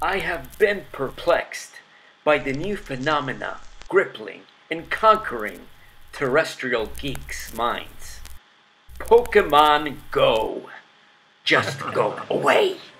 I have been perplexed by the new phenomena gripping and conquering terrestrial geeks' minds. Pokémon GO. Just go away.